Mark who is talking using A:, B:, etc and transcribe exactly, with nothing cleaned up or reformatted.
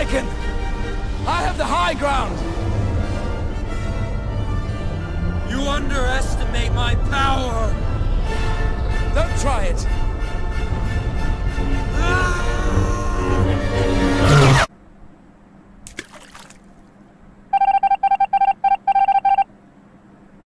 A: mistaken. I have the high ground.
B: You underestimate my power.
A: Don't try it.